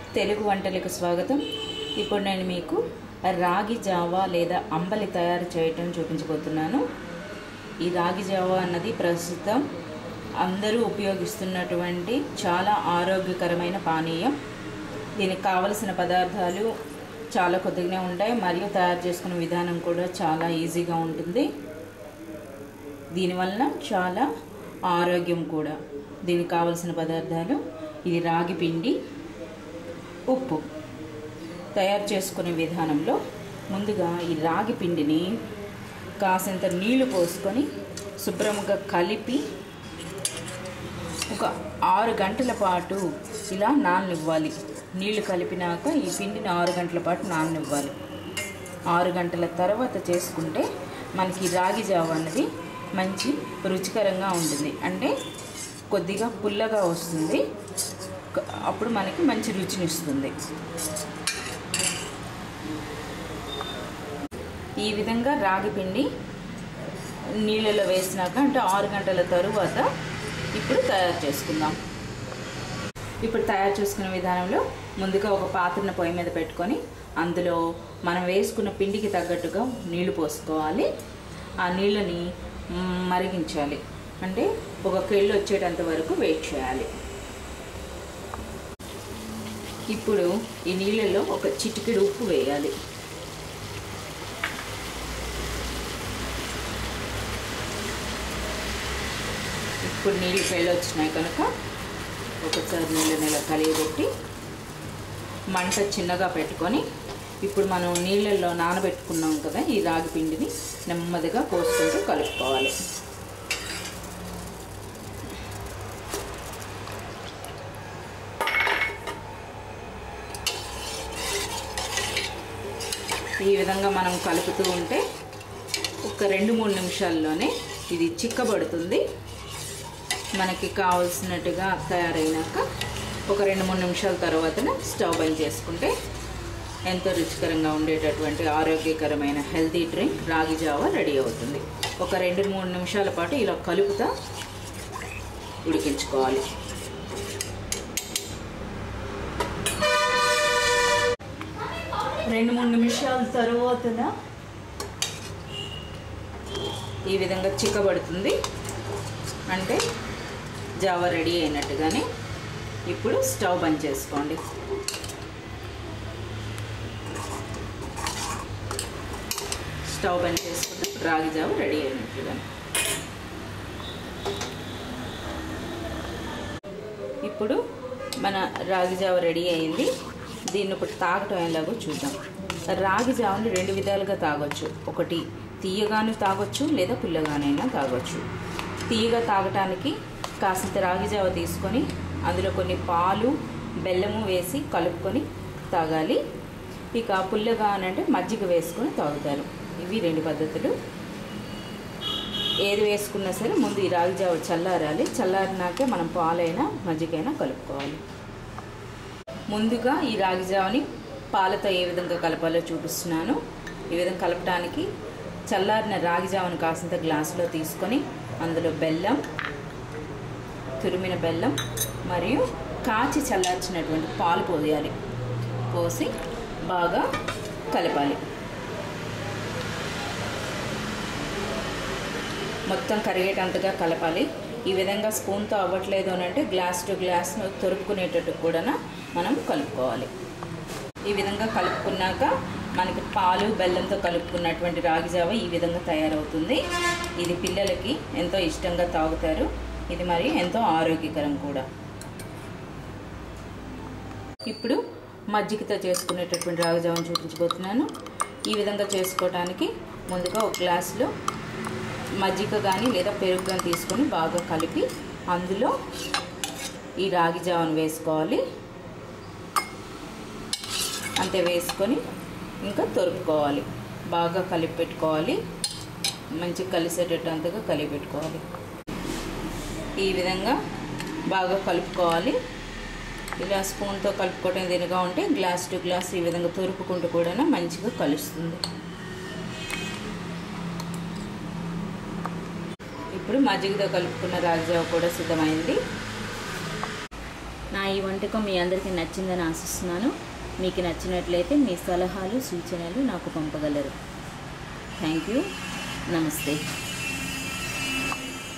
తెలుగు వంటలకు స్వాగతం. ఇప్పుడు నేను మీకు రాగి జావా లేదా అంబలి తయారు చేయటం చూపించబోతున్నాను. ఈ రాగి జావా అన్నది ప్రస్తుతం అందరూ ఉపయోగిస్తున్నటువంటి చాలా ఆరోగ్యకరమైన పానీయం. దీనికి కావలసిన పదార్థాలు చాలా కొద్దిగానే ఉంటాయి మరియు తయారు చేసుకునే విధానం కూడా చాలా ఈజీగా ఉంటుంది. దీనివల్ల చాలా ఆరోగ్యం కూడా. దీనికి కావలసిన పదార్థాలు ఇది రాగి పిండి, ఉప్పు. తయారు చేసుకునే విధానంలో ముందుగా ఈ రాగి పిండిని కాసంత నీళ్లు పోసుకొని శుభ్రంగా కలిపి ఒక 6 గంటల పాటు ఇలా నాననివ్వాలి. నీళ్లు కలిపినాక ఈ పిండిని 6 గంటల పాటు నాననివ్వాలి. 6 గంటల తర్వాత చేసుకుంటే మనకి రాగి జావ అన్నది మంచి రుచికరంగా ఉంటుంది. అంటే కొద్దిగా పుల్లగా వస్తుంది, అప్పుడు మనకి మంచి రుచినిస్తుంది. ఈ విధంగా రాగి పిండి నీళ్ళలో వేసినాక అంటే 6 గంటల తరువాత ఇప్పుడు తయారు చేసుకుందాం. ఇప్పుడు తయారు చేసుకునే విధానంలో ముందుగా ఒక పాత్రను పొయ్యి మీద పెట్టుకొని అందులో మనం వేసుకున్న పిండికి తగ్గట్టుగా నీళ్లు పోసుకోవాలి. ఆ నీళ్ళని మరిగించాలి. అంటే ఒక కేళ్ళు వచ్చేటంత వరకు వెయిట్ చేయాలి. ఇప్పుడు ఈ నీళ్ళలో ఒక చిటికెడు ఉప్పు వేయాలి. ఇప్పుడు నీళ్ళు కేళ్ళు వచ్చినాయి కనుక ఒకసారి నీళ్ళని ఇలా కలియబెట్టి మంట చిన్నగా పెట్టుకొని ఇప్పుడు మనం నీళ్ళల్లో నానబెట్టుకున్నాం కదా ఈ రాగి పిండిని నెమ్మదిగా పోసుకుంటూ కలుపుకోవాలి. ఈ విధంగా మనం కలుపుతూ ఉంటే ఒక 2-3 నిమిషాల్లోనే ఇది చిక్కబడుతుంది. మనకి కావాల్సినట్టుగా తయారైనాక ఒక 2-3 నిమిషాల తర్వాతనే స్టవ్ బంద్ చేసుకుంటే ఎంతో రుచికరంగా ఉండేటటువంటి ఆరోగ్యకరమైన healthy drink ragi java ready అవుతుంది. ఒక 2-3 నిమిషాల పాటు ఇలా కలుపుతా ఉడికించుకోవాలి. రెండు 3 నిమిషాల తర్వాత ఈ విధంగా చిక్కబడుతుంది. అంటే జావా రెడీ అయినట్టుగానే. ఇప్పుడు స్టవ్ బంద్ చేసుకోండి. స్టవ్ బంద్ చేసుకుంటే రాగి జావా రెడీ అయినట్టుగానే. ఇప్పుడు మన రాగి జావా రెడీ అయింది. దీన్ని ఇప్పుడు తాగటం ఎలాగో చూద్దాం. రాగి జావని 2 విధాలుగా తాగొచ్చు. ఒకటి తీయగాను తాగొచ్చు, లేదా పుల్లగానైనా తాగొచ్చు. తీయగా తాగటానికి కాసింత రాగి జావ తీసుకొని అందులో కొన్ని పాలు, బెల్లము వేసి కలుపుకొని తాగాలి. ఇక పుల్లగా అంటే మజ్జిగ వేసుకొని తాగుతారు. ఇవి 2 పద్ధతులు. ఏది వేసుకున్నా సరే ముందు ఈ రాగి జావ చల్లారాలి. చల్లారినాకే మనం పాలైనా మజ్జిగైనా కలుపుకోవాలి. ముందుగా ఈ రాగి జావని పాలతో ఏ విధంగా కలపాలో చూపిస్తున్నాను. ఈ విధంగా కలపడానికి చల్లారిన రాగి జావను కాసింత గ్లాసులో తీసుకొని అందులో బెల్లం, తురిమిన బెల్లం మరియు కాచి చల్లార్చినటువంటి పాలు పోయాలి. పోసి బాగా కలపాలి. మొత్తం కరిగేటంతగా కలపాలి. ఈ విధంగా స్పూన్తో అవ్వట్లేదు అని అంటే గ్లాస్ టు గ్లాస్ తొరుపుకునేటట్టు కూడా మనం కలుపుకోవాలి. ఈ విధంగా కలుపుకున్నాక మనకి పాలు, బెల్లంతో కలుపుకున్నటువంటి రాగి జావ ఈ విధంగా తయారవుతుంది. ఇది పిల్లలకి ఎంతో ఇష్టంగా తాగుతారు. ఇది మరి ఎంతో ఆరోగ్యకరం కూడా. ఇప్పుడు మజ్జిగతో చేసుకునేటటువంటి రాగి జావను చూపించబోతున్నాను. ఈ విధంగా చేసుకోవడానికి ముందుగా ఒక గ్లాసులో మజ్జిగ కానీ లేదా పెరుగు కానీ తీసుకొని బాగా కలిపి అందులో ఈ రాగి జావను వేసుకోవాలి. అంతే వేసుకొని ఇంకా తొరుపుకోవాలి. బాగా కలిపి పెట్టుకోవాలి. మంచిగా కలిసేటట్టు అంతగా కలిపి పెట్టుకోవాలి. ఈ విధంగా బాగా కలుపుకోవాలి. ఇలా స్పూన్తో కలుపుకోవడం దీనిగా ఉంటే గ్లాస్ టు గ్లాస్ ఈ విధంగా తొరుపుకుంటూ కూడా మంచిగా కలుస్తుంది. ఇప్పుడు మజ్జిగతో కలుపుకున్న రాగి జావ కూడా సిద్ధమైంది. నా ఈ వంటకం మీ అందరికీ నచ్చిందని ఆశిస్తున్నాను. మీకు నచ్చినట్లయితే మీ సలహాలు సూచనలు నాకు పంపగలరు. Thank you. నమస్తే.